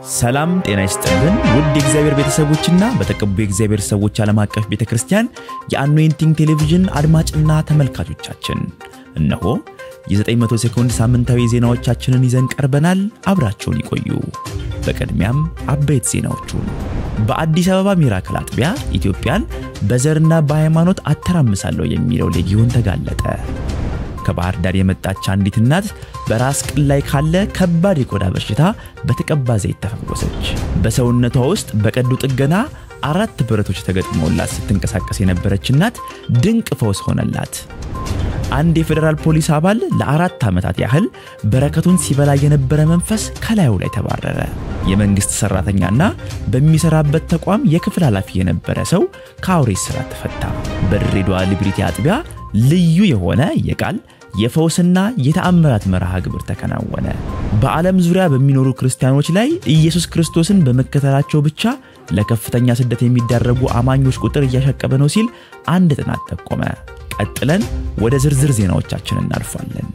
ሰላም ጤና ይስጥልን ውድ የእግዚአብሔር ቤተሰቦችና በተቀቡ የእግዚአብሔር ሰዎች ዓለም አቀፍ ቤተክርስቲያን የአኖይንቲንግ ቴሌቪዥን አድማጭና ተመልካቾቻችን እነሆ የ900 ሴኮንድ ሳምንታዊ ዜናዎቻችንን ይዘን ቀርበናል አብራችሁን ይቆዩ በቀድሚያም አበይት ዜናዎቹን በአዲስ አበባ ሚራክል አጥቢያ ኢትዮጵያን በዘርና በሃይማኖት አተራምሳለሁ የሚለው ሌጊዮን ተጋለጠ ከባህር ዳር የመጣች አንዲት እናት በራስ ቅል ላይ ካለ ከባድ የቆዳ በሽታ በተቀባ ዘይት ተፈወሰች በሰውነቷ ውስጥ በቀዶ ጥገና 4 ብረቶች ተገጥመውላት ስትንቀሳቀስ የነበረች እናት ድንቅ ፈውስ ሆነላት አንድ የፌደራል ፖሊስ አባል ለ4 ዓመታት ያህል በረከቱን ሲበላ የነበረ መንፈስ ከላዩ ላይ ተባረረ የመንግስት ሰራተኛና በሚሰራበት ተቋም የክፍል ኃላፊ የነበረ ሰው ከአውሬ ስራት ተፈታ በድሬዳዋ ሊብሪቲ አጥቢያ ልዩ የሆነ የቃል የፈውስና የተአምራት መርሃ ግብር ተከናወነ በዓለም ዙሪያ በሚኖሩ ክርስቲያኖች ላይ ኢየሱስ ክርስቶስን በመከተላቸው ብቻ ለከፍተኛ ስደት የሚዳረጉ አማኞች ቁጥር እያሻቀበ ነው ሲል አንድ ጥናት ተቆመ ቀጥለን ወደ ዝርዝር ዜናዎቻችን እናልፋለን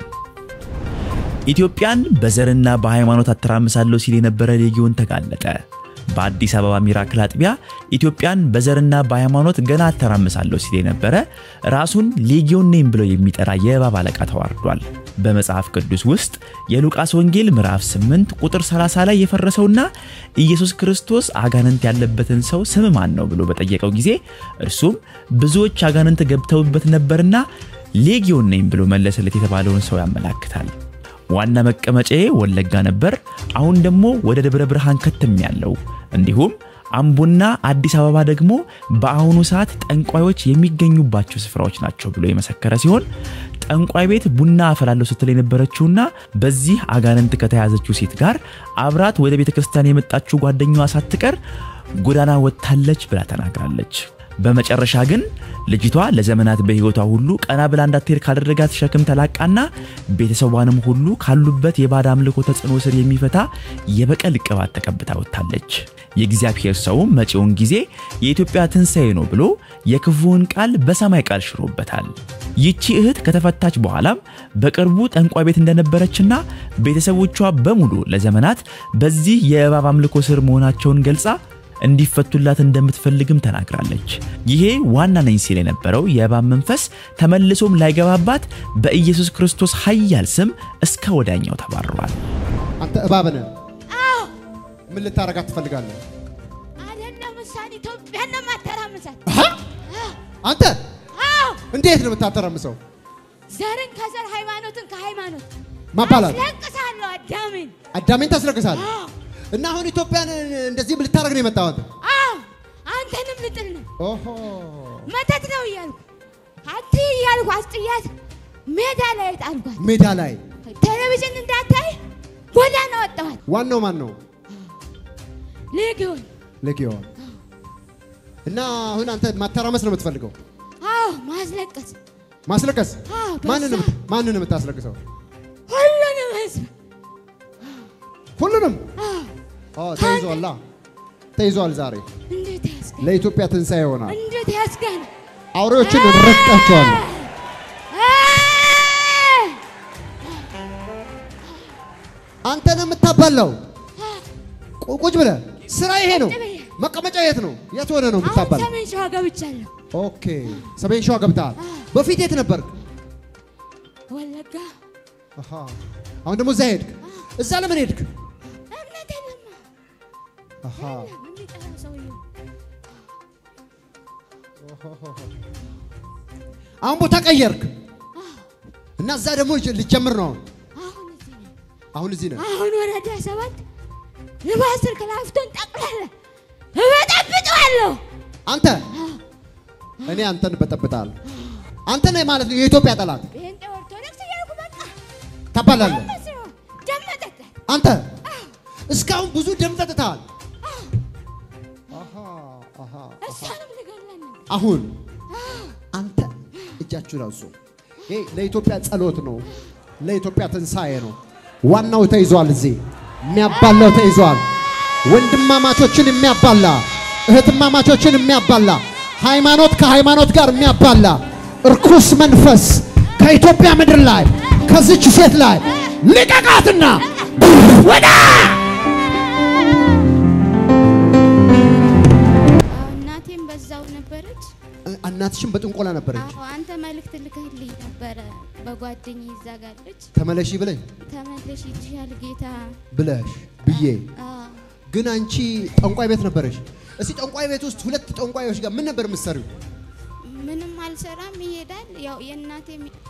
ኢትዮጵያን በዘርና በሃይማኖት አተራምሳለሁ ሲል የነበረ ሌጊዮን ተጋለጠ በአዲስ አበባ ሚራክል አጥቢያ ኢትዮጵያን በዘርና በሃይማኖት ገና አተራምሳለሁ ሲል የነበረ ራሱን ሌጊዮን ነኝ ብሎ የሚጠራ የእባብ አለቃ ተዋርዷል በመጽሐፍ ቅዱስ ውስጥ የሉቃስ ወንጌል ምዕራፍ 8 ቁጥር 30 ላይ የፈረሰውና ኢየሱስ ክርስቶስ አጋንንት ያለበትን ሰው ስም ማን ነው ብሎ በጠየቀው ጊዜ እርሱም ብዙዎች አጋንንት ገብተውበት ነበርና ሌጊዮን ነኝ ብሎ መለሰለት የተባለውን ሰው ያመለክታል ዋና መቀመጫዬ ወለጋ ነበር አሁን ደግሞ ወደ ደብረ ብርሃን ከተም ያለው እንዲሁም አምቦና አዲስ አበባ ደግሞ በአሁኑ ሰዓት ጠንቋዮች የሚገኙባቸው ስፍራዎች ናቸው ብሎ የመሰከረ ሲሆን ጠንቋይ ቤት ቡና አፈላለው ስትል የነበረችውና በዚህ አጋንንት ከተያዘችው ሴት ጋር አብራት ወደ ቤተክርስቲያን የመጣችው ጓደኛዋ ሳትቀር ጎዳና ወጣለች ብላ ተናግራለች በመጨረሻ ግን ልጅቷ ለዘመናት በህይወቷ ሁሉ ቀና ብላ እንዳትሄድ ካደረጋት ሸክም ተላቃና ቤተሰቧንም ሁሉ ካሉበት የባዳ አምልኮ ተጽዕኖ ስር የሚፈታ የበቀል ቅባት ተቀብታ ወጣለች የእግዚአብሔር ሰው መጪውን ጊዜ የኢትዮጵያ ትንሳኤ ነው ብሎ የክፉውን ቃል በሰማይ ቃል ሽሮበታል ይቺ እህት ከተፈታች በኋላም በቅርቡ ጠንቋይ ቤት እንደነበረችና ቤተሰቦቿ በሙሉ ለዘመናት በዚህ የእባብ አምልኮ ስር መሆናቸውን ገልጻ እንዲፈቱላት እንደምትፈልግም ተናግራለች ይሄ ዋና ነኝ ሲል የነበረው የእባብ መንፈስ ተመልሶም ላይገባባት በኢየሱስ ክርስቶስ ኃያል ስም እስከ ወዳኛው ተባረዋል አንተ እባብ ነህ አዎ ምን ልታረጋት ትፈልጋለህ አይደለም ሳኒ ኢትዮጵያን ማተራምሳት አንተ አዎ እንዴት ነው የምታተራምሰው ዘርን ከዘር ሃይማኖትን ከሃይማኖት ማባላት አስለቅሳለሁ አዳሜን ታስለቅሳለህ እና አሁን ኢትዮጵያን እንደዚህ ልታረግ ነው የመጣው አንተ አዎ አንተንም ልጥል ነው ኦሆ መተት ነው ይያልኩ አቲ ይያልኩ አስጥያት ሜዳ ላይ ጣልኳት ሜዳ ላይ ቴሌቪዥን እንዳታይ ጎዳና ወጣኋት ዋናው ማን ነው ሌጊዮን እና አሁን አንተ ማተራመስ ነው የምትፈልገው አዎ ማስለቀስ ማንንም የምታስለቅሰው ሁሉንም ተይዟል ዛሬ እንዴት ያስገኝ ለኢትዮጵያ ትንሳኤ ይሆናል እንዴት ያስገኝ አውሬዎችን ረግጣቸዋል አንተን የምታባላው ቁጭ ብለህ ስራ ይሄ ነው መቀመጫ የት ነው የት ሆነ ነው የምታባላው ሰሜን ሸዋ ገብቻለሁ ኦኬ ሰሜን ሸዋ ገብተሃል በፊት የት ነበርክ ወለጋ አሁን ደግሞ እዛ ሄድክ እዛ ለምን ሄድክ አሁን ቦታ ቀየርክ እና እዛ ደግሞ ልጀምር ነው አሁን እዚህ ነህ አሁን ወረዳ 7 ለባስር ከላፍቶን ጠቅላላ እበጠብጣለሁ አንተ እኔ አንተን በጠብጣለሁ አንተ ነህ ማለት ነው የኢትዮጵያ ጠላት ቤንጤ ኦርቶዶክስ ያልኩ በቃ ተባላለህ ደምጠጥ አንተ እስካሁን ብዙ ደም ጠጥተሃል አሁን አንተ እጃችሁን አንሱ ይሄ ለኢትዮጵያ ጸሎት ነው ለኢትዮጵያ ትንሳኤ ነው ዋናው ተይዟል እዚህ የሚያባላው ተይዟል ወንድማማቾችን የሚያባላ እህትማማቾችን የሚያባላ ሃይማኖት ከሃይማኖት ጋር የሚያባላ እርኩስ መንፈስ ከኢትዮጵያ ምድር ላይ ከዚች ሴት ላይ ልቀቃትና ወዳ እናትሽም በጥንቆላ ነበረች አንተ መልእክት ልከህልኝ ነበር በጓደኛዬ ይዛጋለች ተመለሺ ብለኝ ተመለሽ ይችላል ጌታ ብለሽ ብዬ ግን አንቺ ጠንቋይ ቤት ነበርሽ እስቲ ጠንቋይ ቤት ውስጥ ሁለት ጠንቋዮች ጋር ምን ነበር የምትሰሪው ምንም አልሰራም ይሄዳል ያው የእናቴ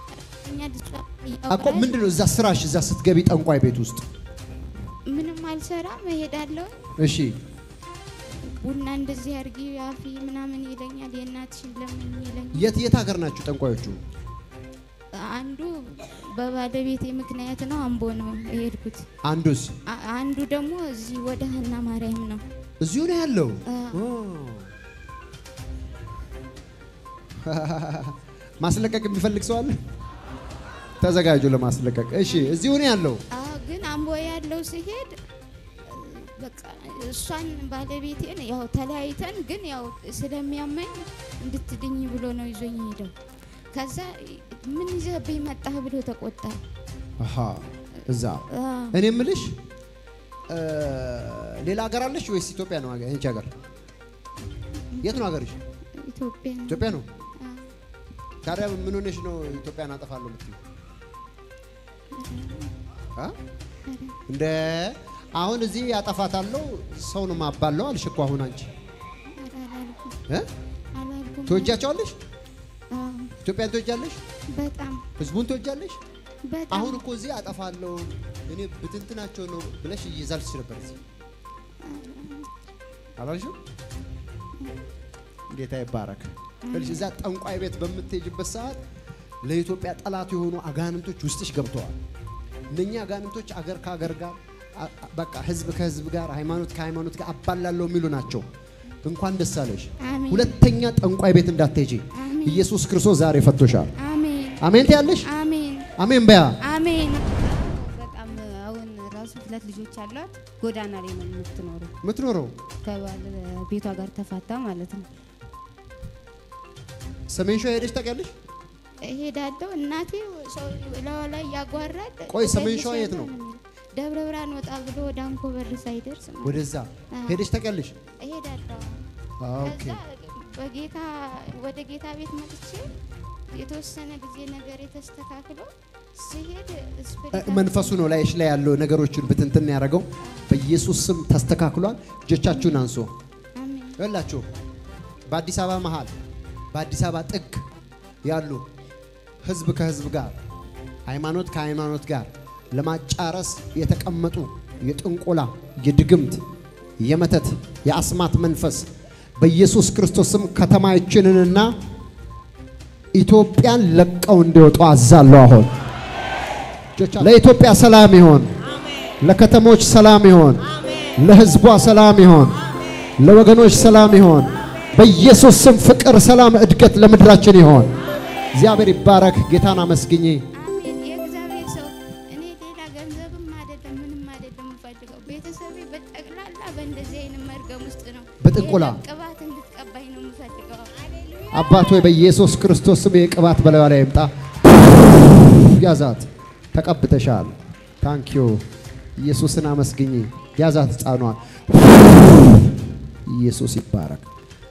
አቆ ምንድነው እዛ ስራሽ እዛ ስትገቢ ጠንቋይ ቤት ውስጥ ምንም አልሰራም ይሄዳለሁ እሺ ቡና እንደዚህ አርጊ ያፊ ምናምን ይለኛል የእናትሽን ለምን ይለኛል የት ሀገር ናችሁ ጠንቋዮቹ አንዱ በባለቤቴ ምክንያት ነው አምቦ ነው የሄድኩት አንዱስ አንዱ ደግሞ እዚህ ወደ ሀና ማርያም ነው እዚሁ ነው ያለው ማስለቀቅ የሚፈልግ ሰው አለ ተዘጋጁ ለማስለቀቅ እሺ እዚሁ ነው ያለው ግን አምቦ ያለው ሲሄድ በቃ እሷን ባለቤቴን ያው ተለያይተን ግን ያው ስለሚያመኝ እንድትድኝ ብሎ ነው ይዞኝ ሄደው ከዛ ምን ይዘብኝ መጣህ ብሎ ተቆጣ እዛ እኔ ምልሽ ሌላ ሀገር አለሽ ወይስ ኢትዮጵያ ነው አንቺ ሀገር የት ነው ሀገርሽ ኢትዮጵያ ነው ታዲያ ምን ሆነሽ ነው ኢትዮጵያን አጠፋለሁ የምትይው እንደ አሁን እዚህ ያጠፋታለሁ ሰው ነው ማባለው አልሽ እኮ አሁን አንቺ ትወጃቸዋለሽ ኢትዮጵያን ትወጃለሽ በጣም ህዝቡን ትወጃለሽ በጣም አሁን እኮ እዚህ አጠፋለሁ እኔ ብትንትናቸው ነው ብለሽ እየዛልሽ ነበር እዚህ አላልሽም ጌታ ይባረክ እልሽ እዛ ጠንቋይ ቤት በመትሄጂበት ሰዓት ለኢትዮጵያ ጠላት የሆኑ አጋንንቶች ውስጥሽ ገብተዋል እነኛ አጋንንቶች አገር ከአገር ጋር በቃ ህዝብ ከህዝብ ጋር ሃይማኖት ከሃይማኖት ጋር አባላለው የሚሉ ናቸው እንኳን ደስ አለሽ ሁለተኛ ጠንቋይ ቤት እንዳትሄጂ ኢየሱስ ክርስቶስ ዛሬ ፈቶሻል አሜን አሜን ትያለሽ አሜን አሜን በያ አሜን በጣም አሁን ራሱ ሁለት ልጆች አሏት ጎዳና ላይ ነው የምትኖረው ከባል ቤቷ ጋር ተፋታ ማለት ነው ሰሜን ሸዋ ሄደሽ ታውቂያለሽ ሄዳለሁ እናቴ ሰው ላይ ያጓራል ቆይ ሰሜን ሸዋ የት ነው ደብረ ብርሃን ወጣ ብሎ ወደ አንኮበር ሳይደርስ ወደዛ ሄደሽ ታውቂያለሽ ሄዳለሁ ኦኬ በጌታ ወደ ጌታ ቤት መጥቼ የተወሰነ ጊዜ ነገር የተስተካክሎ ሲሄድ መንፈሱ ነው ላይሽ ላይ ያለው ነገሮችን ብትንትን ያረጋው በኢየሱስ ስም ተስተካክሏል እጆቻችሁን አንሶ አሜን ወላችሁ በአዲስ አበባ መሃል በአዲስ አበባ ጥግ ያሉ ህዝብ ከህዝብ ጋር ሃይማኖት ከሃይማኖት ጋር ለማጫረስ የተቀመጡ የጥንቆላ የድግምት የመተት የአስማት መንፈስ በኢየሱስ ክርስቶስም ከተማችንንና ኢትዮጵያን ለቀው እንዲወጡ አዛለው አሁን ለኢትዮጵያ ሰላም ይሁን ለከተሞች ሰላም ይሁን ለህዝቧ ሰላም ይሁን ለወገኖች ሰላም ይሁን በኢየሱስ ስም ፍቅር ሰላም እድገት ለምድራችን ይሁን እግዚአብሔር ይባረክ ጌታን አመስግኚ አሜን የእግዚአብሔር ሰው እኔ ሌላ ገንዘብም አይደለም ምንም አይደለም ፈልገው ቤተሰቤ በጠቅላላ በእንደዚህ አይነት መርገም ውስጥ ነው በጥንቆላ ቅባት እንድትቀባይ ነው የምፈልገው አባቶ በኢየሱስ ክርስቶስ ስም የቅባት በላዩ ላይ ይምጣ ያዛት ተቀብተሻል ታንኪዩ ኢየሱስን አመስግኚ ያዛት ጻኗል ኢየሱስ ይባረክ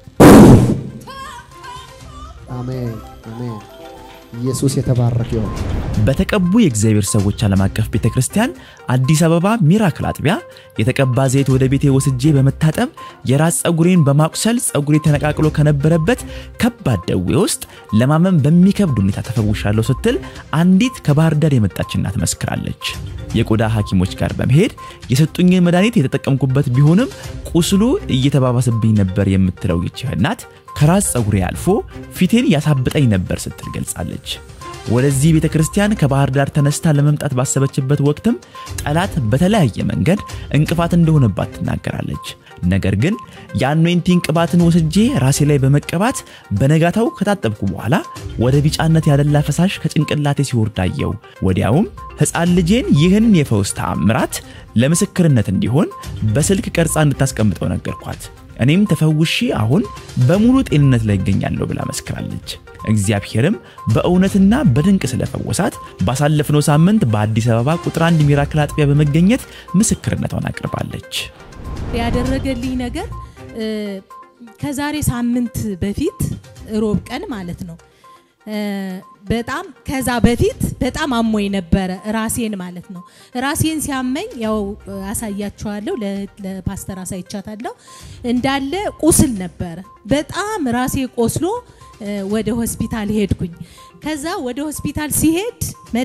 አሜን አሜን ኢየሱስ የተባረከ ይሁን በተቀቡ የእግዚአብሔር ሰዎች ዓለም አቀፍ ቤተክርስቲያን አዲስ አበባ ሚራክል አጥቢያ የተቀባ ዘይት ወደ ቤቴ ወስጄ በመታጠብ የራስ ጸጉሬን በማቁሰል ጸጉሬ ተነቃቅሎ ከነበረበት ከባድ ደዌ ውስጥ ለማመን በሚከብድ ሁኔታ ተፈውሻለሁ ስትል አንዲት ከባህር ዳር የመጣች እናት መስክራለች የቆዳ ሐኪሞች ጋር በመሄድ የሰጡኝን መድኃኒት የተጠቀምኩበት ቢሆንም ቁስሉ እየተባባሰብኝ ነበር የምትለው ይህች እናት ከራስ ጸጉሬ አልፎ ፊቴን ያሳብጠኝ ነበር ስትል ገልጻለች ወደዚህ ቤተክርስቲያን ከባህር ዳር ተነስታ ለመምጣት ባሰበችበት ወቅትም ጠላት በተለያየ መንገድ እንቅፋት እንደሆነባት ትናገራለች ነገር ግን የአኖይንቲንግ ቅባትን ወስጄ ራሴ ላይ በመቀባት በነጋታው ከታጠብኩ በኋላ ወደ ቢጫነት ያደላ ፈሳሽ ከጭንቅላቴ ሲወርዳየው ወዲያውም ህፃን ልጄን ይህን የፈውስ ተአምራት ለምስክርነት እንዲሆን በስልክ ቀርጻ እንድታስቀምጠው ነገርኳት እኔም ተፈውሺ አሁን በሙሉ ጤንነት ላይ ይገኛለሁ ብላ መስክራለች እግዚአብሔርም በእውነትና በድንቅ ስለፈወሳት ባሳለፍነው ሳምንት በአዲስ አበባ ቁጥር 1 ሚራክል አጥቢያ በመገኘት ምስክርነቷን አቅርባለች ያደረገልኝ ነገር ከዛሬ ሳምንት በፊት ሮብ ቀን ማለት ነው በጣም ከዛ በፊት በጣም አሞይ ነበር ራሴን ማለት ነው ራሴን ሲያመኝ ያው አሳያችኋለሁ ለፓስተር አሳይቻታለሁ እንዳለ ቁስል ነበር በጣም ራሴ ቆስሎ ወደ ሆስፒታል ሄድኩኝ ከዛ ወደ ሆስፒታል ሲሄድ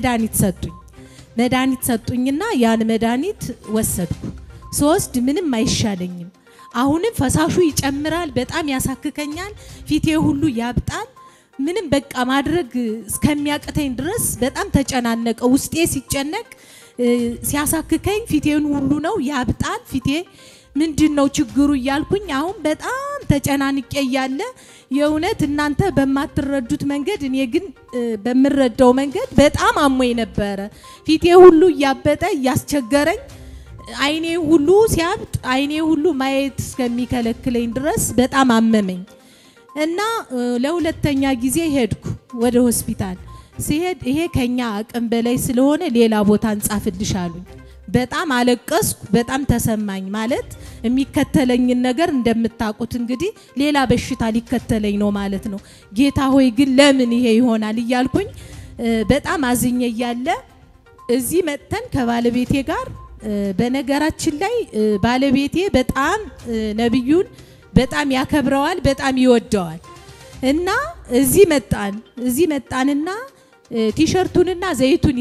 መድኃኒት ሰጡኝና ያን መድኃኒት ወሰድኩ ሶስት ምንም አይሻለኝም አሁንም ፈሳሹ ይጨምራል በጣም ያሳክከኛል ፊቴ ሁሉ ያብጣል ምንም በቃ ማድረግ እስከሚያቀተኝ ድረስ በጣም ተጨናነቀ ውስጤ ሲጨነቅ ሲያሳክከኝ ፊቴን ሁሉ ነው ያብጣል ፊቴ ምንድነው ችግሩ ይያልኩኝ አሁን በጣም ተጨናንቄ ያለ የእውነት እናንተ በማትረዱት መንገድ እኔ ግን በመረዳው መንገድ በጣም አሞይ ነበር ፊቴ ሁሉ ያበጠ ያስቸገረኝ አይኔ ሁሉ ሲያብጥ አይኔ ሁሉ ማየት እስከሚከለክለኝ ድረስ በጣም አመመኝ እና ለሁለተኛ ጊዜ ሄድኩ ወደ ሆስፒታል ሲሄድ ይሄ ከኛ አቅም በላይ ስለሆነ ሌላ ቦታ እንጻፍልሽ አሉኝ በጣም አለቀስኩ በጣም ተሰማኝ ማለት የሚከተለኝ ነገር እንደምታውቁት እንግዲህ ሌላ በሽታ ሊከተለኝ ነው ማለት ነው ጌታ ሆይ ግን ለምን ይሄ ይሆናል ይያልኩኝ በጣም አዝኜ ያለ እዚህ መጥተን ከባለቤቴ ጋር በነገራችን ላይ ባለቤቴ በጣም ነብዩን በጣም ያከብረዋል በጣም ይወደዋል እና እዚህ መጣንና ቲሸርቱንና ዘይቱን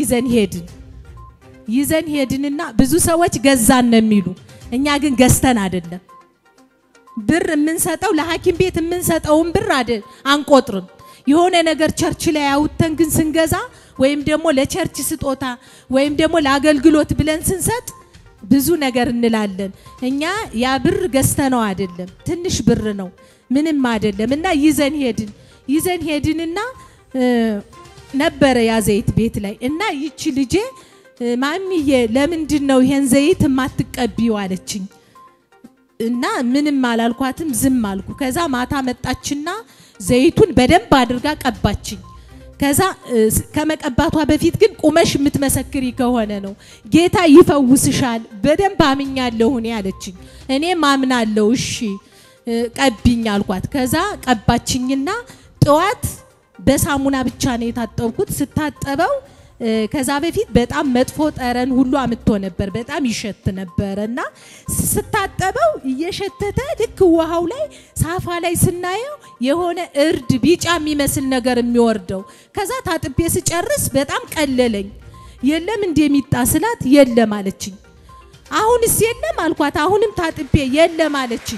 ይዘን ሄድንና ብዙ ሰዎች ገዛን ነው የሚሉ እኛ ግን ገዝተን አይደለም ብር የምንሰጠው ለሐኪም ቤት የምንሰጠውን ብር አይደል አንቆጥርም የሆነ ነገር ቸርች ላይ አውጥተን ግን ስንገዛ ወይም ደግሞ ለቸርች ስጦታ ወይም ደግሞ ለአገልግሎት ብለን ስንሰጥ ብዙ ነገር እንላለን እኛ ያ ብር ገዝተነው አይደለም ትንሽ ብር ነው ምንም አይደለም እና ይዘን ሄድንና ነበረ ያ ዘይት ቤት ላይ እና ይቺ ልጄ ማሚዬ ለምንድነው ይሄን ዘይት ማትቀቢው አለችኝ እና ምንም አላልኳትም ዝም አልኩ ከዛ ማታ መጣችና ዘይቱን በደንብ አድርጋ ቀባችኝ ከዛ ከመቀባቷ በፊት ግን ቁመሽ የምትመሰክሪ ከሆነ ነው ጌታ ይፈውስሻል በደንብ አምኛለሁ እኔ አለችኝ እኔ ማምናለሁ እሺ ቀቢኝ አልኳት ከዛ ቀባችኝና ጧት በሳሙና ብቻ ነው የታጠብኩት ስታጠበው ከዛ በፊት በጣም መጥፎ ጠረን ሁሉ አምጥቶ ነበር በጣም ይሸት ነበርና ስታጠበው እየሸተተ ልክ ውሃው ላይ ሳፋ ላይ ስናየው የሆነ እርድ ቢጫ የሚመስል ነገር የሚወርደው ከዛ ታጥቤ ስጨርስ በጣም ቀለለኝ የለም እንደሚጣስላት የለም አለችኝ አሁንስ የለም አልኳት አሁንም ታጥቤ የለም አለችኝ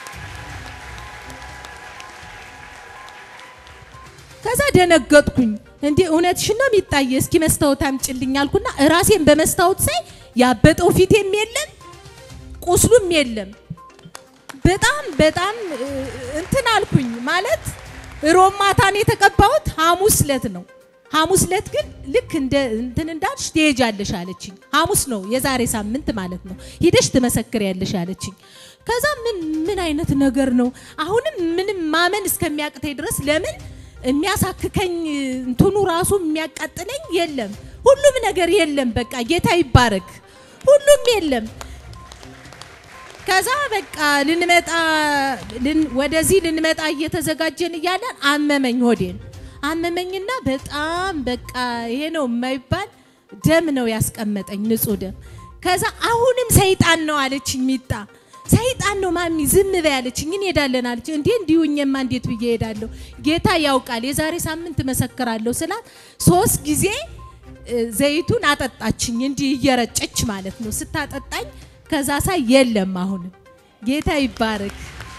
ከዛ ደነገጥኩኝ እንዴ እውነትሽ ነው የሚጣየ እስኪ መስታወት አምጪልኝ አልኩና ራሴን በመስታወት ሳይ ያበጠው ፊቴም የለም ቁስሉም የለም በጣም እንትን አልኩኝ ማለት ሮማታን የተቀባሁት ሐሙስ ለት ነው ሐሙስ ለት ግን ልክ እንትን እንዳልሽ ትሄጃለሽ አለችኝ ሐሙስ ነው የዛሬ ሳምንት ማለት ነው ሄደሽ ትመሰክሪያለሽ አለችኝ ከዛ ምን አይነት ነገር ነው አሁንም ምንም ማመን እስከሚያቅተኝ ድረስ ለምን የሚያሳክከኝ እንትኑ ራሱ የሚያቃጥለኝ የለም ሁሉም ነገር የለም በቃ ጌታ ይባረክ ሁሉም የለም ከዛ በቃ ወደዚህ ልንመጣ እየተዘጋጀን ይያለን አመመኝ ሆዴን አመመኝና በጣም በቃ ይሄ ነው የማይባል ደም ነው ያስቀመጠኝ ንጹህ ደም ከዛ አሁንም ሰይጣን ነው አለችኝ ሚጣ ሰይጣን ነው ማሚ ዝም በያለችኝ እንሄዳለን አለች እንዴ እንዲሁኝማ እንዴት ብዬ ሄዳለሁ ጌታ ያውቃል የዛሬ ሳምንት መሰከራለሁ ስላት 3 ጊዜ ዘይቱን አጠጣችኝ እንዲ እየረጨች ማለት ነው ስታጠጣኝ ከዛ ሳይ የለም አሁን ጌታ ይባረክ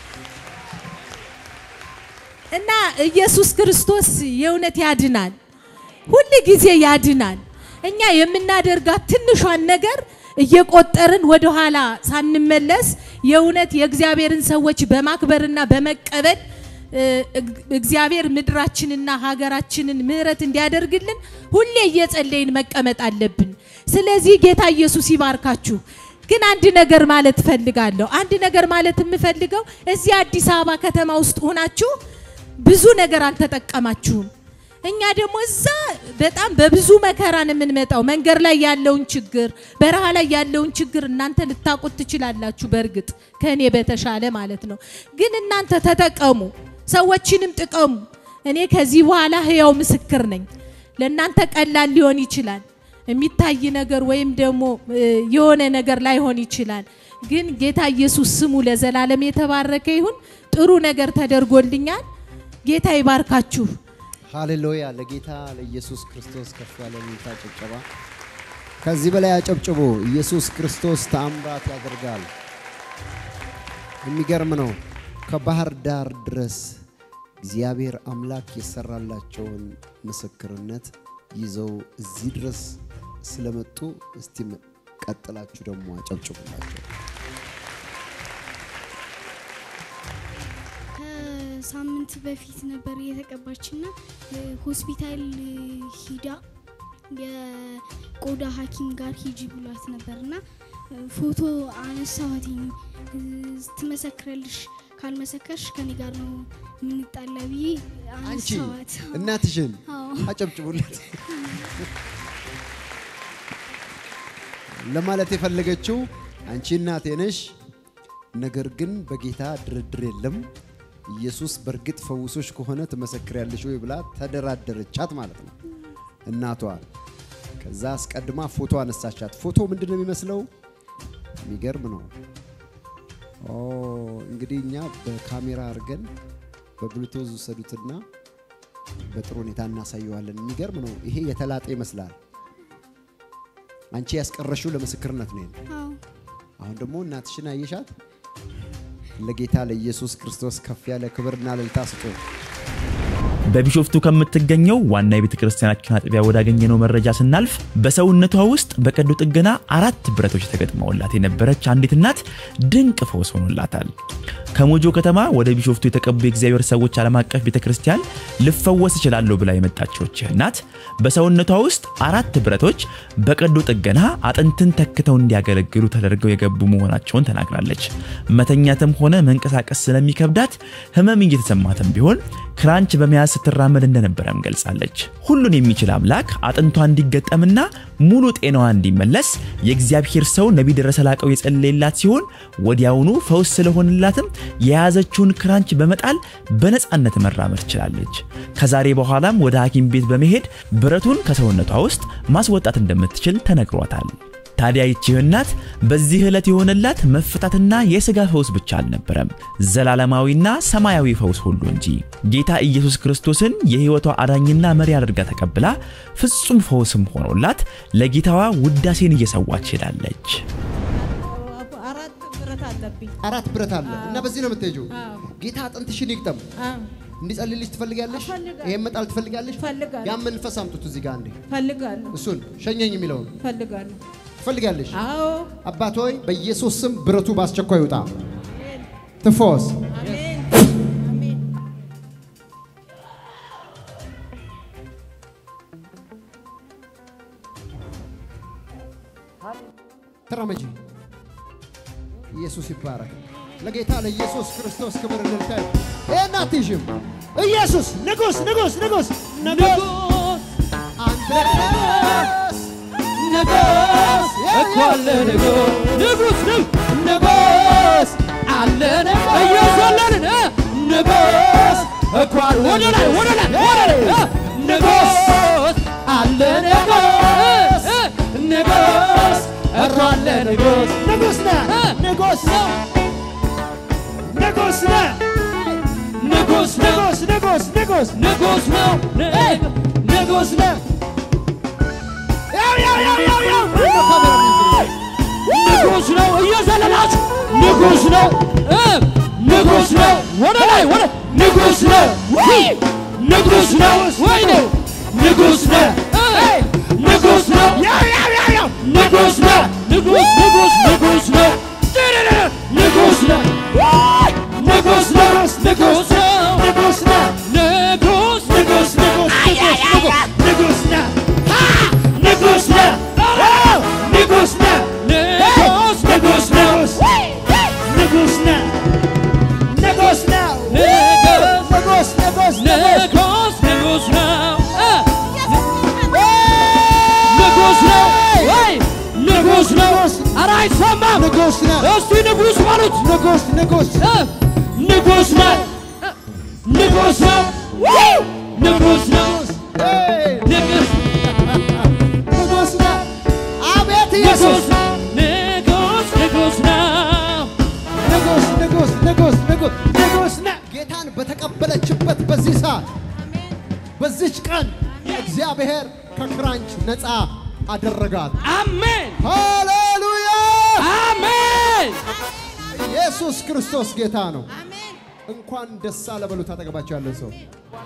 እና ኢየሱስ ክርስቶስ የእውነት ያድናል ሁሉ ጊዜ ያድናል እኛ የምናደርጋት ትንሿን ነገር እየቆጠርን ወደ ኋላ ሳንመለስ የእውነት የእግዚአብሔርን ሰዎች በማክበርና በመቀበል እግዚአብሔር ምድራችንና ሀገራችንን ምህረት እንዲያደርግልን ሁሌ እየጸለይን መቀመጥ አለብን ስለዚህ ጌታ ኢየሱስ ይባርካችሁ ግን አንድ ነገር ማለት ፈልጋለሁ አንድ ነገር ማለት የምፈልገው እዚህ አዲስ አበባ ከተማ ውስጥ ሆናችሁ ብዙ ነገር አልተጠቀማችሁም እኛ ደግሞ እዛ በጣም በብዙ መከራን የምንመጣው መንገር ላይ ያለውን ችግር በረሃ ላይ ያለውን ችግር እናንተ ልታቁት ትችላላችሁ በርግጥ ከኔ በተሻለ ማለት ነው ግን እናንተ ተጠቀሙ ሰዎችንም ጥቀሙ እኔ ከዚህ በኋላ ህያው ምስክር ነኝ ለእናንተ ቀላል ሊሆን ይችላል የሚታይ ነገር ወይም ደግሞ የሆነ ነገር ላይሆን ይችላል ግን ጌታ ኢየሱስ ስሙ ለዘላለም የተባረከ ይሁን ጥሩ ነገር ተደርጎልኛል ጌታ ይባርካችሁ ሃሌሉያ ለጌታ ለኢየሱስ ክርስቶስ ከፍ ያለ ጭብጨባ ከዚህ በላይ አጨብጭቡ ኢየሱስ ክርስቶስ ተአምራት ያደርጋል የሚገርም ነው ከባህር ዳር ድረስ እግዚአብሔር አምላክ የሰራላቸውን ምስክርነት ይዘው እዚህ ድረስ ስለመጡ እስቲ ቀጥላችሁ ደግሞ አጨብጭቡላቸው ሳምንት በፊት ነበር የተቀባችና ሆስፒታል ሂዳ የቆዳ ሐኪም ጋር ሂጂ ብሏት ነበርና ፎቶ አነሳዋትኝ ትመሰክራለሽ ካልመሰከርሽ ከኔ ጋር ነው ምንጣላቢ አንቺ እናትሽን አጨብጭቡላት ለማለት የፈለገችው አንቺ እናቴ ነሽ ነገር ግን በጌታ ድርድር የለም ኢየሱስ በርግጥ ፈውሶሽ ከሆነ ተመሰክሪያለሽ ወይ ብላ ተደራደረቻት ማለት ነው እናቷ ከዛ አስቀድማ ፎቶ አነሳቻት ፎቶ ምንድነው የሚመስለው የሚገርም ነው እንግዲህ እኛ በካሜራ አርገን በብሉቱዝ ወሰዱትና በጥሩ ሁኔታ እናሳየዋለን የሚገርም ነው ይሄ የተላጠ ይመስላል አንቺ ያስቀረሽው ለምስክርነት ነው አሁን ደግሞ እናትሽን አየሻት ለጌታ ለኢየሱስ ክርስቶስ ከፍ ያለ ክብርና ለልታ ስጡ በቢሾፍቱ ከምትገኘው ዋና የቤተ ክርስቲያናችን አጥቢያ ወዳገኘነው መረጃ ስናልፍ በሰውነቷ ውስጥ በቀዶ ጥገና 4 ብረቶች ተገጥመውላት የነበረች አንዲት እናት ድንቅ ፈውስ ሆኖላታል ከሞጆ ከተማ ወደ ቢሾፍቱ የተቀቡ የእግዚአብሔር ሰዎች ዓለም አቀፍ ቤተ ክርስቲያን ልፈወስ ይችላል ብላ የመጣችው እናት በሰውነቷ ውስጥ 4 ብረቶች በቀዶ ጥገና አጥንትን ተክተው እንዲያገለግሉ ተደርገው የገቡ መሆናቸውን ተናግራለች መተኛተም ሆነ መንቀሳቀስ ስለሚከብዳት ህመም እየተሰማተም ቢሆን ክራንች በመያዝ ስትራመድ እንደነበረም ገልጻለች ሁሉን የሚችል አምላክ አጥንቷ እንዲገጠምና ሙሉ ጤናዋ እንዲመለስ የእግዚአብሔር ሰው ነብይ ደረሰ ላቀው የጸለየላት ሲሆን ወዲያውኑ ፈውስ ስለሆነላትም የያዘችውን ክራንች በመጣል በነጻነት መራመድ ችላለች ከዛሬ በኋላም ወደ ሐኪም ቤት በመሄድ ብረቱን ከሰውነቷ ውስጥ ማስወጣት እንደምትችል ተነግሯታል ታዲያ ይህች እናት በዚህ ዕለት የሆነላት መፍታትና የሥጋ ፈውስ ብቻ አልነበረም ዘላለማዊና ሰማያዊ ፈውስ ሁሉ እንጂ ጌታ ኢየሱስ ክርስቶስን የሕይወቷ አዳኝና መሪ አድርጋ ተቀብላ ፍጹም ፈውስም ሆኖላት ለጌታዋ ውዳሴን እየሰዋች ሄዳለች 4 ብረት አለ እና በዚህ ነው የምትሄጂው ጌታ አጥንትሽን ይግጠም እንዲጸልይልሽ ትፈልጊያለሽ ይሄን መጣል ትፈልጊያለሽ ያ መንፈስ አምጡት እዚህ ጋር እንዴ ፈልጋለሁ እሱን ሸኘኝ የሚለው ፈልጋለሽ አዎ አባት ሆይ በኢየሱስ ስም ብረቱ ባስቸኳይ ይውጣ ትፎስ አሜን አሜን ተራመጂ ኢየሱስ ይባረክ ለጌታ ለኢየሱስ ክርስቶስ ክብር እንልታይ እናትሽም ኢየሱስ ንጉስ ንጉስ ንጉስ ንጉስ አንተ ንጉስ እኮለ ንጉስ ንጉስ አለነ እየዘለልን ንጉስ እኮለ ወደ ላይ ንጉስ አለነ ንጉስ እኮለ ንጉስ ንጉስ ንጉስ ንጉስ ንጉስ ንጉስ ንጉስ ንጉስ ነው ንጉስ ነው ያው ንጉስ ነው እየዘለላችሁ ንጉስ ነው ንጉስ ነው ወደ ላይ ወደ ንጉስ ነው ንጉስ ነው ወይኔ ንጉስ ነው ንጉስ ነው ያው ንጉስ ነው ንጉስ ንጉስ ንጉስ ነው ንጉስ ነው ንጉስ ነው ንጉስ ነው ንጉስ ነው ንጉስ ንጉስ ንጉስ ንጉስ ነው ንጉስ ነው ንጉስ ነው ንጉስ ንጉስ ንጉስ ንጉስ ነው ንጉስ ነው ንጉስ ንጉስ ንጉስ ንጉስ ነው ንጉስ ነው ወይ ንጉስ ነው ኧረ አይሰማም ንጉስ ነው እስቲ ንጉስ ማለት ንጉስ ንጉስ ንጉስ ነው ንጉሥ ነው ንጉሥ ነው ንጉሥ ንጉሥ ነው አቤት ኢየሱስ ንጉሥ ንጉሥ ነው ንጉሥ ነው ጌታን በተቀበለችበት በዚህ ሰዓት በዚች ቀን እግዚአብሔር ከክራንች ነፃ አደረጋት አሜን ሃሌሉያ አሜን ኢየሱስ ክርስቶስ ጌታ ነው እንኳን ደስ አለ በሉት አጠገባቸው ያለው ሰው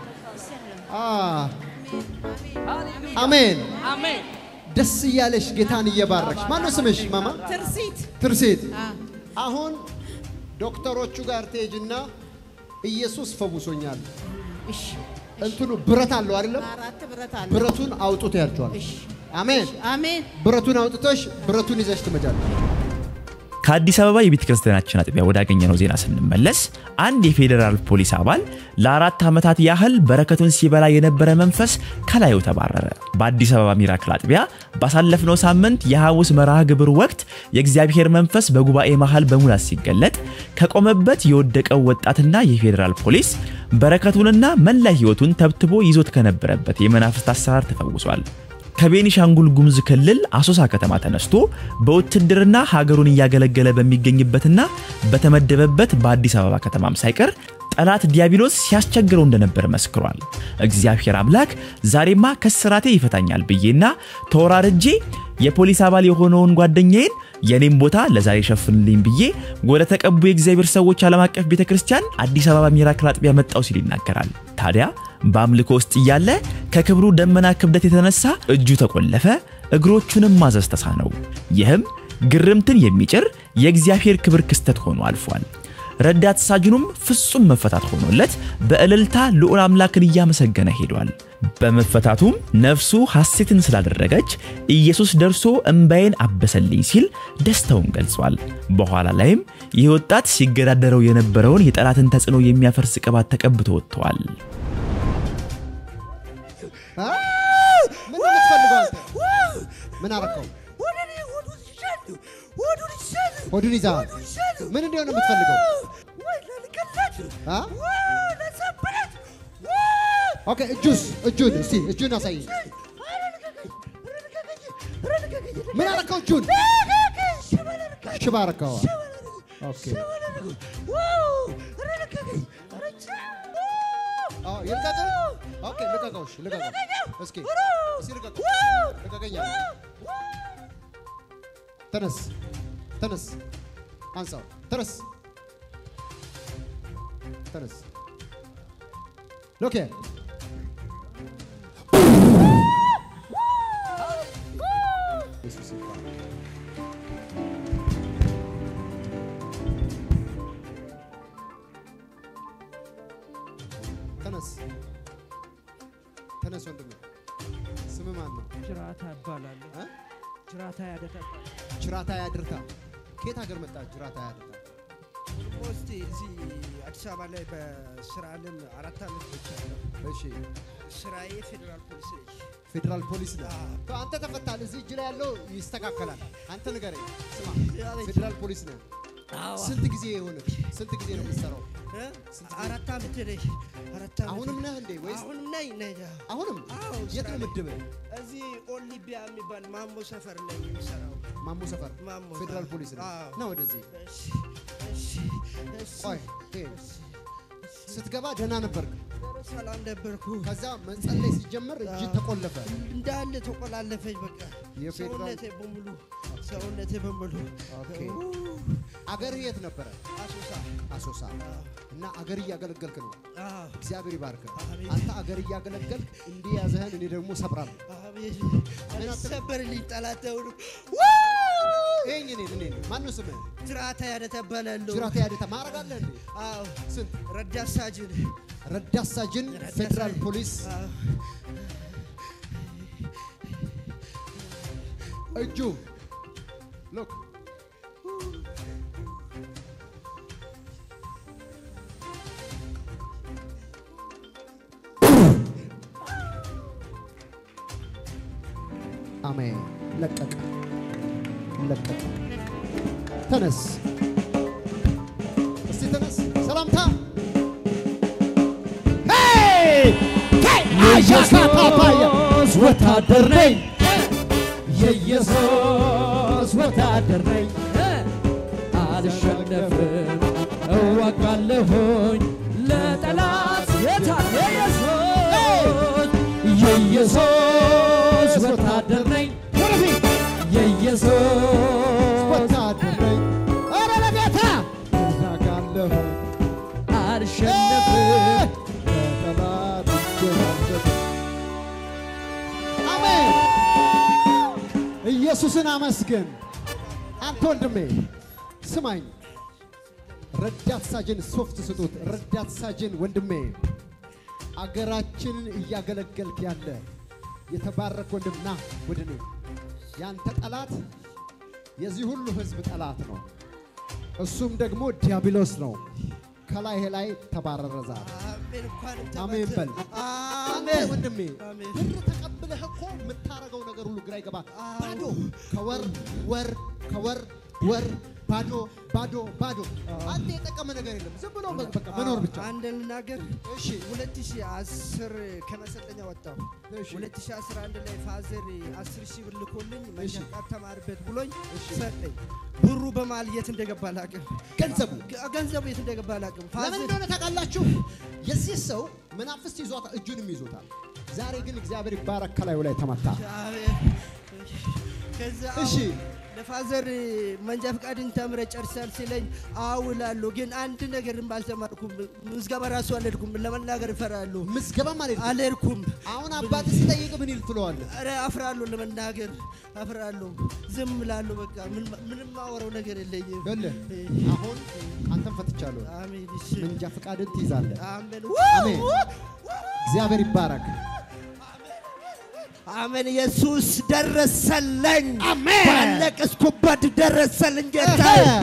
አሜን አሜን ደስ እያለሽ ጌታን እየባረክሽ ማነው ስምሽ ማማ ትርሲት አሁን ዶክተሮቹ ጋር ትሄጂና ኢየሱስ ፈውሶኛል እሺ እንትኑ ብረት አለው አይደለም አራት ብረት አለው ብረቱን አውጡት ያርቷል እሺ አሜን አሜን ብረቱን አውጥተሽ ብረቱን ይዘሽ ትመጫለሽ ከአዲስ አበባ የቤተ ክርስቲያናችን አጥቢያ ወዳገኘነው ዜና ስንመለስ አንድ የፌደራል ፖሊስ አባል ለ4 ዓመታት ያህል በረከቱን ሲበላ የነበረ መንፈስ ከላዩ ተባረረ። በአዲስ አበባ ሚራክል አጥቢያ ባሳለፍነው ሳምንት የሐሙስ መርሃ ግብር ወቅት የእግዚአብሔር መንፈስ በጉባኤ መሃል በሙላት ሲገለጥ ከቆመበት የወደቀው ወጣትና የፌደራል ፖሊስ በረከቱንና መላ ህይወቱን ተብትቦ ይዞት ከነበረበት የመናፍስት አሰራር ተፈውሷል። ከቤኒሻንጉል ጉሙዝ ክልል አሶሳ ከተማ ተነስቶ በውትድርና ሀገሩን ያገለገለ በሚገኝበትና በተመደበበት በአዲስ አበባ ከተማም ሳይቀር ጠላት ዲያብሎስ ሲያስቸግረው እንደነበር መስክሯል። እግዚአብሔር አምላክ ዛሬማ ከስራቴ ይፈታኛል ብዬና ተወራርጄ የፖሊስ አባል የሆነውን ጓደኛዬን የኔም ቦታ ለዛሬ ሸፍንልኝ ብዬ ወደ ተቀቡ የእግዚአብሔር ሰዎች ዓለም አቀፍ ቤተክርስቲያን አዲስ አበባ ሚራክል አጥቢያ መጣው ሲል ይናገራል። ታዲያ በአምልኮ ውስጥ እያለ ከክብሩ ደመና ክብደት የተነሳ እጁ ተቆለፈ፣ እግሮቹንም ማዘዝ ተሳነው። ይህም ግርምትን የሚጭር የእግዚአብሔር ክብር ክስተት ሆኖ አልፏል። ረዳት ሳጅኑም ፍጹም መፈታት ሆኖለት በእልልታ ልዑል አምላክን እያመሰገነ ሄዷል። በመፈታቱም ነፍሱ ሐሴትን ስላደረገች ኢየሱስ ደርሶ እንባዬን አበሰልኝ ሲል ደስታውን ገልጿል። በኋላ ላይም ይህ ወጣት ሲገዳደረው የነበረውን የጠላትን ተጽዕኖ የሚያፈርስ ቅባት ተቀብቶ ወጥቷል። ምን ልትፈልገው አንተ? ምን አረከው? ሆዱን ይዛል። ምን እንደሆነ የምትፈልገው? ኦኬ እጁን እስቲ እጁን አሳይ። ምን አረከው? እጁን ሽባ አረከው። ኦኬ ይልቀቀው። ኦኬ ልቀቀው። እሺ ልቀቀው። እስኪ ልቀቀው። ልቀቀኛ። ተነስ አንሳው። ተነስ ሎክ ተነስ ወንድሜ። ስም ማን ነው? ጅራታ ይባላል። ጅራታ ያድርታ። ከየት ሀገር መጣ? ጅራታ ያድርታ ኦስቲ እዚህ አዲስ አበባ ላይ በስራ ዓለም 4 ዓመት ብቻለሁ። እሺ ስራዬ ፌደራል ፖሊስ ነኝ። ፌደራል ፖሊስ ነው። አንተ ተፈታል። እዚህ እጅ ላይ ያለው ይስተካከላል። አንተ ንገረኝ። ስማ ፌደራል ፖሊስ ነው። ስንት ጊዜ ነው የምትሰራው? 4 ዓመት ነኝ። 4 ዓመት። አሁንም ነህ እንዴ ወይስ? አሁንም ነኝ። አሁንም የት ነው ምድብህ? እዚህ ኦሊምፒያ የሚባል ማሞ ሰፈር ላይ የሚሰራው። ማሞ ሰፈር ፌደራል ፖሊስ ነው። ና ወደዚህ። ቆይ ስትገባ ደህና ነበርክ? ሰላም ነበርኩ። ከዛ መጸለይ ሲጀምር እጅ ተቆለፈ። እንዳለ ተቆላለፈኝ። በቃ ሰውነቴ በሙሉ። ኦኬ አገር የት ነበረ? አሶሳ። እና አገር እያገለገልክ ነው። እግዚአብሔር ይባርክ። አንተ አገር እያገለገልክ እንዲህ ያዘህን እኔ ደግሞ ሰብራለሁ። አሜን። ሰበርልኝ ጠላት ሁሉ። እኔ ማነው ስምህ? ጅራታ ያደተበለሉ። ጅራታ ያደተ ማረጋለህ እንዴ? አዎ። ስንት? ረዳት ሳጅን ፌደራል ፖሊስ። እጁ ሎክ አሜን። ለቀቀ። ተነስ እስቲ ተነስ። ሰላምታ ወታደር ነኝ የኢየሱስ ወታደር ነኝ አልሸነፍም እዋጋለሁኝ ለጠላት የታለ የኢየሱስ ወታደር ነኝ የኢየሱስ ወታደር ነኝ ኧረ ለጌታ እዋጋለሁኝ አልሸነፍም ለጠላት አሜን ኢየሱስን አመስግን አንተ ወንድሜ ስማኝ ረዳት ሳጅን ሶፍት ስጡት ረዳት ሳጅን ወንድሜ አገራችንን እያገለገልክ ያለ የተባረክ ወንድምና ወድኔ ያንተ ጠላት የዚህ ሁሉ ህዝብ ጠላት ነው እሱም ደግሞ ዲያብሎስ ነው ከላይ ላይ ተባረረዛ አሜን በል አሜን ወንድሜ ብር ተቀብለህ እኮ የምታረገው ነገር ሁሉ ግራ ይገባል ባዶ ከወር ባዶ አንተ የጠቀመ ነገር የለም ዝም ብሎ በቃ መኖር ብቻ አንድ ልናገር እሺ 2010 ከመሰለኛ ወጣው 2011 ላይ ፋዘር 10,000 ብር ልኮልኝ መንጃ ተማርበት ብሎኝ ሰጠኝ ብሩ በማል የት እንደገባ አላውቅም ገንዘቡ የት እንደገባ አላውቅም ለምን እንደሆነ ታውቃላችሁ የዚህ ሰው መናፍስት ይዟታ እጁንም ይዞታል ዛሬ ግን እግዚአብሔር ይባረክ ከላዩ ላይ ተመታ እሺ ለፋዘር መንጃ ፍቃድን ተምረ ጨርሳል ሲለኝ አውላለሁ ግን አንድ ነገር ባልተማርኩም ምዝገባ ራሱ አልሄድኩም ለመናገር እፈራለሁ ምዝገባ ማለት አልሄድኩም አሁን አባት ሲጠይቅ ምን ይልትለዋል አረ አፍራለሁ ለመናገር አፍራለሁ ዝም እላለሁ በቃ ምንም ማወራው ነገር የለኝም አሁን አንተም ፈትቻለሁ አሜን እሺ መንጃ ፍቃድን ትይዛለህ አሜን አሜን እግዚአብሔር ይባረክ አሜን ኢየሱስ ደረሰልኝ አሜን ባለቅስኩበት ደረሰልኝ ጌታ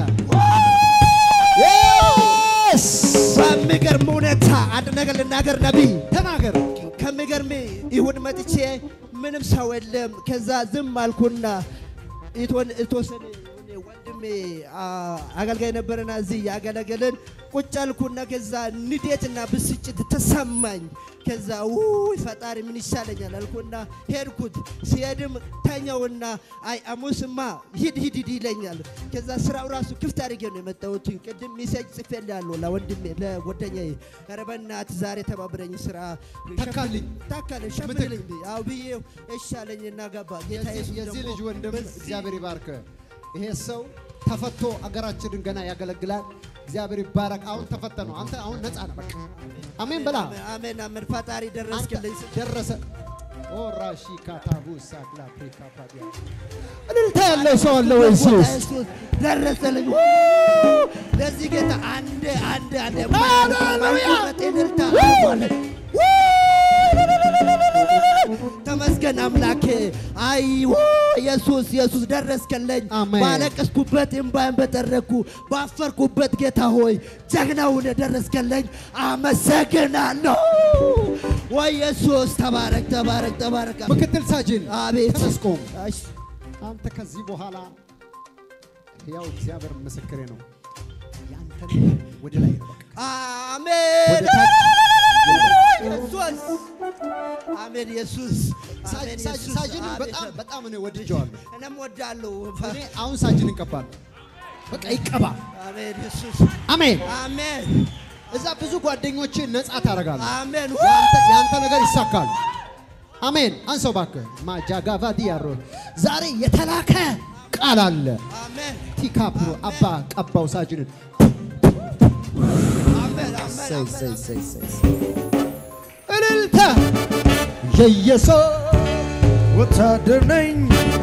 ኢየሱስ በሚገርም ሁኔታ አንድ ነገር ልናገር ነብይ ተናገር ከሚገርም ይሁን መጥቼ ምንም ሰው የለም ከዛ ዝም አልኩና የተወሰነ ወንድሜ አገልጋይ ነበርና እዚህ ያገለገለን ቁጭ አልኩና ከዛ ንዴትና ብስጭት ተሰማኝ ከዛ ፈጣሪ ምን ይሻለኛል አልኩና ሄድኩት ሲሄድም ተኛውና አይ አሙስማ ሂድ ይለኛል ከዛ ስራው ራሱ ክፍት አድርጌ ነው የመጣሁት ቅድም ሜሴጅ ጽፌልሃለሁ ለወንድሜ ለጓደኛዬ ኧረ በእናትህ ዛሬ ተባብረኝ ስራ ተካልኝ ሸምልኝ አው ብዬው እሻለኝና ገባ ጌታ ኢየሱስ የዚህ ልጅ ወንድም እግዚአብሔር ይባርክ ይሄ ሰው ተፈቶ አገራችንን ገና ያገለግላል እግዚአብሔር ይባረክ አሁን ተፈተነው አንተ አሁን ነፃ ነህ በቃ አሜን በላ አሜን ፈጣሪ ደረስክልኝ ደረሰ ኦራሺ ካታቡ ሳክላ አፍሪካ ፓዲያ እልልታ ያለው ሰው አለ ወይ ኢየሱስ ደረሰልኝ ለዚህ ጌታ አንድ ሃሌሉያ እልልታ አለ ተመስገን አምላኬ አይ ኢየሱስ ደረስከልኝ ባለቅስኩበት እንባን በተረኩ ባፈርኩበት ጌታ ሆይ ጀግናው ደረስከልኝ አመሰግናለሁ ወይ ኢየሱስ ተባረክ ምክትል ሳጅን አቤት ተመስቆም አንተ ከዚህ በኋላ ያው እግዚአብሔር ምስክሬ ነው ያንተ ወደ ላይ ነው በቃ አሜን ኢየሱስ አሜን ኢየሱስ ሳጅን በጣም ነው ወድጄዋለሁ እኔም ወዳለሁ እኔ አሁን ሳጅን እንቀባል በቃ ይቀባ አሜን ኢየሱስ አሜን እዛ ብዙ ጓደኞች ነፃ ታረጋለህ አሜን ያንተ ነገር ይሳካል አሜን አንሰው ባከ ማጃጋቫ ዲያሮ ዛሬ የተላከ ቃል አለ አሜን ቲካፕሮ አባ ቀባው ሳጅን ሰይ እልልታ የኢየሱስ ወታደር ነኝ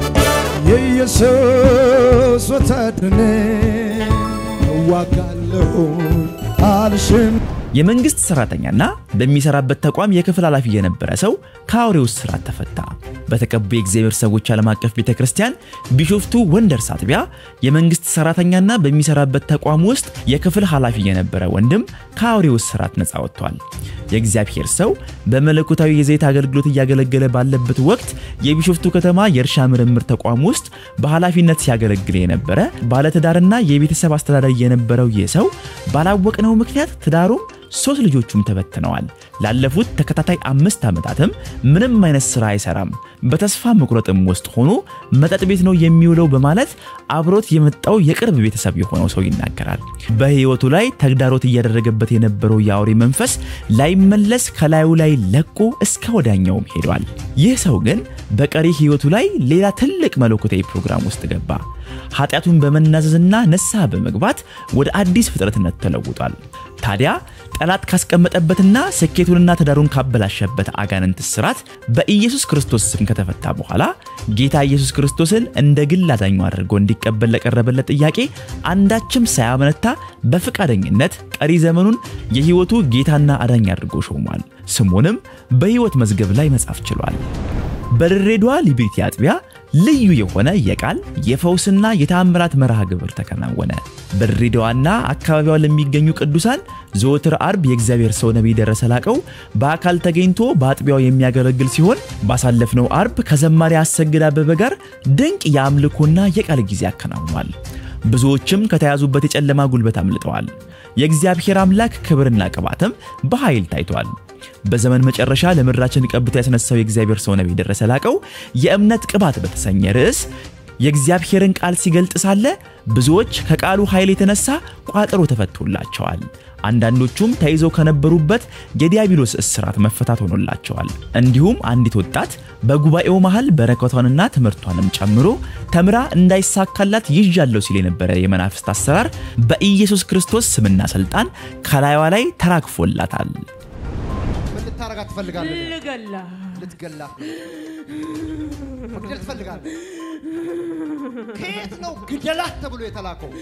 የኢየሱስ ወታደር ነኝ እዋጋለሁ አልሽም የመንግስት ሰራተኛና በሚሰራበት ተቋም የክፍል ኃላፊ የነበረ ሰው ከአውሬው እስራት ተፈታ። በተቀቡ የእግዚአብሔር ሰዎች ዓለም አቀፍ ቤተክርስቲያን ቢሾፍቱ ወንደርስ አጥቢያ የመንግስት ሰራተኛና በሚሰራበት ተቋም ውስጥ የክፍል ኃላፊ የነበረ ወንድም ከአውሬው እስራት ነፃ ወጥቷል። የእግዚአብሔር ሰው በመለኮታዊ የዘይት አገልግሎት እያገለገለ ባለበት ወቅት የቢሾፍቱ ከተማ የእርሻ ምርምር ተቋም ውስጥ በኃላፊነት ሲያገለግል የነበረ ባለትዳርና የቤተሰብ አስተዳዳሪ የነበረው ይህ ሰው ባላወቅነው ምክንያት ትዳሩም ሶስት ልጆቹም ተበትነዋል። ላለፉት ተከታታይ 5 ዓመታትም ምንም አይነት ስራ አይሰራም። በተስፋ መቁረጥም ውስጥ ሆኖ መጠጥ ቤት ነው የሚውለው በማለት አብሮት የመጣው የቅርብ ቤተሰብ የሆነው ሰው ይናገራል። በህይወቱ ላይ ተግዳሮት እያደረገበት የነበረው የአውሬ መንፈስ ላይመለስ ከላዩ ላይ ለቆ እስከ ወዳኛውም ሄዷል። ይህ ሰው ግን በቀሪ ህይወቱ ላይ ሌላ ትልቅ መለኮታዊ ፕሮግራም ውስጥ ገባ። ኃጢያቱን በመናዘዝና ንስሐ በመግባት ወደ አዲስ ፍጥረትነት ተለውጧል። ታዲያ ጠላት ካስቀመጠበትና ስኬቱንና ተዳሩን ካበላሸበት አጋንንት ስራት በኢየሱስ ክርስቶስ ስም ከተፈታ በኋላ ጌታ ኢየሱስ ክርስቶስን እንደ ግል አዳኙ አድርጎ እንዲቀበል ለቀረበለት ጥያቄ አንዳችም ሳያመነታ በፍቃደኝነት ቀሪ ዘመኑን የህይወቱ ጌታና አዳኝ አድርጎ ሾሟል። ስሙንም በህይወት መዝገብ ላይ መጻፍ ችሏል። በድሬዳዋ ሊብሪቲ አጥቢያ ልዩ የሆነ የቃል የፈውስና የተአምራት መርሃ ግብር ተከናወነ። በድሬዳዋና አካባቢዋ ለሚገኙ ቅዱሳን ዘወትር አርብ የእግዚአብሔር ሰው ነብይ ደረሰ ላቀው በአካል ተገኝቶ በአጥቢያው የሚያገለግል ሲሆን ባሳለፍነው አርብ ከዘማሪ አሰግድ አበበ ጋር ድንቅ የአምልኮና የቃል ጊዜ አከናውኗል። ብዙዎችም ከተያዙበት የጨለማ ጉልበት አምልጠዋል። የእግዚአብሔር አምላክ ክብርና ቅባትም በኃይል ታይቷል። በዘመን መጨረሻ ለምድራችን ቀብቶ ያስነሳው የእግዚአብሔር ሰው ነብይ ደረሰ ላቀው የእምነት ቅባት በተሰኘ ርዕስ የእግዚአብሔርን ቃል ሲገልጥ ሳለ ብዙዎች ከቃሉ ኃይል የተነሳ ቋጥሮ ተፈቶላቸዋል። አንዳንዶቹም ተይዘው ከነበሩበት የዲያብሎስ እስራት መፈታት ሆኖላቸዋል። እንዲሁም አንዲት ወጣት በጉባኤው መሃል በረከቷንና ትምህርቷንም ጨምሮ ተምራ እንዳይሳካላት ይዣለው ሲል የነበረ የመናፍስት አሰራር በኢየሱስ ክርስቶስ ስምና ስልጣን ከላይዋ ላይ ተራክፎላታል። ታረጋ ትፈልጋለህ? ልትገላ መግደል ትፈልጋለህ? ከየት ነው ግደላት ተብሎ የተላከው?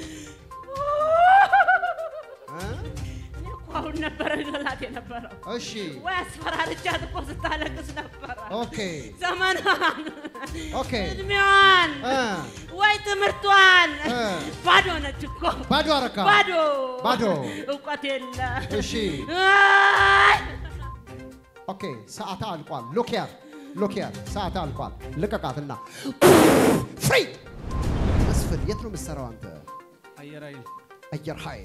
አሁን ነበር ገላት የነበረው። እሺ ወይ አስፈራርቻት እኮ ስታለቅስ ነበር። ኦኬ ዘመኗን ኦኬ እድሜዋን ወይ ትምህርቷን ባዶ ነች እኮ። ባዶ አረካ ባዶ እውቀት የለ። እሺ ኦኬ ሰዓት አልቋል። ሎኪያር ሰዓት አልቋል። ልቀቃትና ፍሪ መስፍን የት ነው የምትሰራው አንተ? አየር ኃይል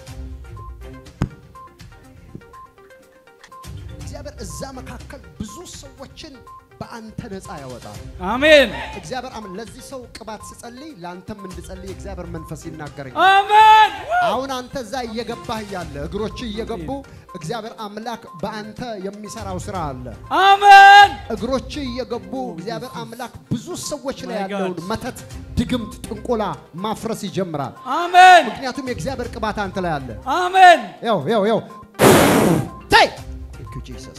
እግዚአብሔር እዛ መካከል ብዙ ሰዎችን በአንተ ነፃ ያወጣል። አሜን። እግዚአብሔር ለዚህ ሰው ቅባት ሲጸልይ ላንተም እንድጸልይ እግዚአብሔር መንፈስ ይናገረኝ። አሜን። አሁን አንተ እዛ እየገባህ ያለ እግሮች እየገቡ እግዚአብሔር አምላክ በአንተ የሚሰራው ስራ አለ። አሜን። እግሮች እየገቡ እግዚአብሔር አምላክ ብዙ ሰዎች ላይ ያለውን መተት፣ ድግምት፣ ጥንቆላ ማፍረስ ይጀምራል። አሜን። ምክንያቱም የእግዚአብሔር ቅባት አንተ ላይ አለ። አሜን። ያው ታይ Thank you Jesus.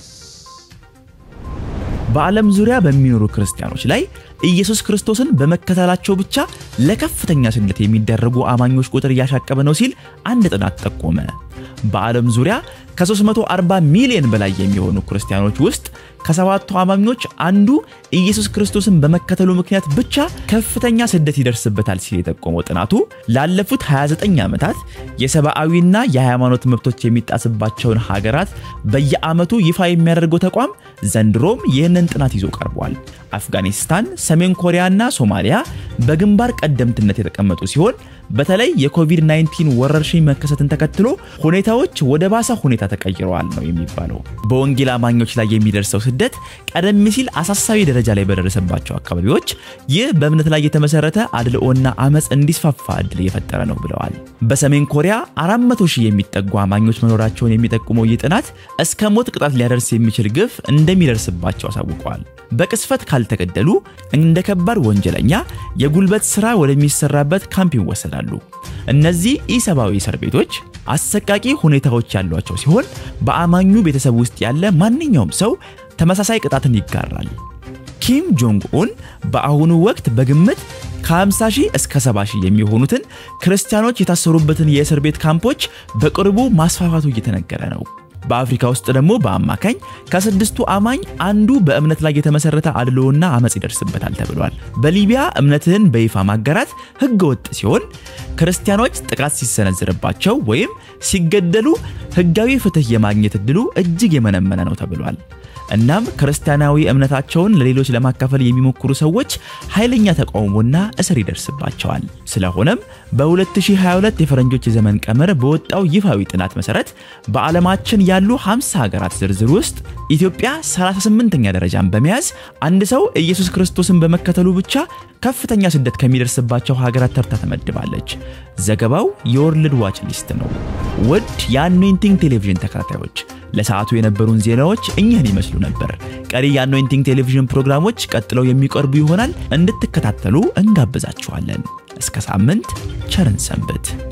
በዓለም ዙሪያ በሚኖሩ ክርስቲያኖች ላይ ኢየሱስ ክርስቶስን በመከተላቸው ብቻ ለከፍተኛ ስደት የሚደረጉ አማኞች ቁጥር ያሻቀበ ነው ሲል አንድ ጥናት ጠቆመ። በዓለም ዙሪያ ከ340 ሚሊዮን በላይ የሚሆኑ ክርስቲያኖች ውስጥ ከሰባቱ አማኞች አንዱ ኢየሱስ ክርስቶስን በመከተሉ ምክንያት ብቻ ከፍተኛ ስደት ይደርስበታል ሲል የጠቆመው ጥናቱ ላለፉት 29 ዓመታት የሰብአዊና የሃይማኖት መብቶች የሚጣስባቸውን ሀገራት በየዓመቱ ይፋ የሚያደርገው ተቋም ዘንድሮም ይህንን ጥናት ይዞ ቀርቧል። አፍጋኒስታን፣ ሰሜን ኮሪያና ሶማሊያ በግንባር ቀደምትነት የተቀመጡ ሲሆን በተለይ የኮቪድ-19 ወረርሽኝ መከሰትን ተከትሎ ሁኔታዎች ወደ ባሰ ሁኔታ ተቀይረዋል ነው የሚባለው። በወንጌል አማኞች ላይ የሚደርሰው ስደት ቀደም ሲል አሳሳቢ ደረጃ ላይ በደረሰባቸው አካባቢዎች ይህ በእምነት ላይ የተመሰረተ አድልኦና አመጽ እንዲስፋፋ እድል እየፈጠረ ነው ብለዋል። በሰሜን ኮሪያ 400,000 የሚጠጉ አማኞች መኖራቸውን የሚጠቁመው ይህ ጥናት እስከ ሞት ቅጣት ሊያደርስ የሚችል ግፍ እንደሚደርስባቸው አሳውቀዋል። በቅስፈት ካልተገደሉ እንደ ከባድ ወንጀለኛ የጉልበት ስራ ወደሚሰራበት ካምፕ ይወሰዳሉ። እነዚህ ኢሰባዊ እስር ቤቶች አሰቃቂ ሁኔታዎች ያሏቸው ሲሆን በአማኙ ቤተሰብ ውስጥ ያለ ማንኛውም ሰው ተመሳሳይ ቅጣትን ይጋራል። ኪም ጆንግ ኡን በአሁኑ ወቅት በግምት ከ50,000 እስከ 70,000 የሚሆኑትን ክርስቲያኖች የታሰሩበትን የእስር ቤት ካምፖች በቅርቡ ማስፋፋቱ እየተነገረ ነው። በአፍሪካ ውስጥ ደግሞ በአማካኝ ከስድስቱ አማኝ አንዱ በእምነት ላይ የተመሰረተ አድሎና አመጽ ይደርስበታል ተብሏል። በሊቢያ እምነትህን በይፋ ማጋራት ህገወጥ ሲሆን ክርስቲያኖች ጥቃት ሲሰነዘርባቸው ወይም ሲገደሉ ህጋዊ ፍትህ የማግኘት እድሉ እጅግ የመነመነ ነው ተብሏል። እናም ክርስቲያናዊ እምነታቸውን ለሌሎች ለማካፈል የሚሞክሩ ሰዎች ኃይለኛ ተቃውሞና እስር ይደርስባቸዋል። ስለሆነም በ2022 የፈረንጆች ዘመን ቀመር በወጣው ይፋዊ ጥናት መሰረት በዓለማችን ያሉ 50 ሀገራት ዝርዝር ውስጥ ኢትዮጵያ 38ኛ ደረጃን በመያዝ አንድ ሰው ኢየሱስ ክርስቶስን በመከተሉ ብቻ ከፍተኛ ስደት ከሚደርስባቸው ሀገራት ተርታ ተመድባለች። ዘገባው የወርልድ ዋች ሊስት ነው። ውድ የአኖይንቲንግ ቴሌቪዥን ተከታታዮች ለሰዓቱ የነበሩን ዜናዎች እኚህን ይመስሉ ነበር። ቀሪ የአኖይንቲንግ ቴሌቪዥን ፕሮግራሞች ቀጥለው የሚቀርቡ ይሆናል። እንድትከታተሉ እንጋብዛችኋለን። እስከ ሳምንት ቸርን ሰንብት።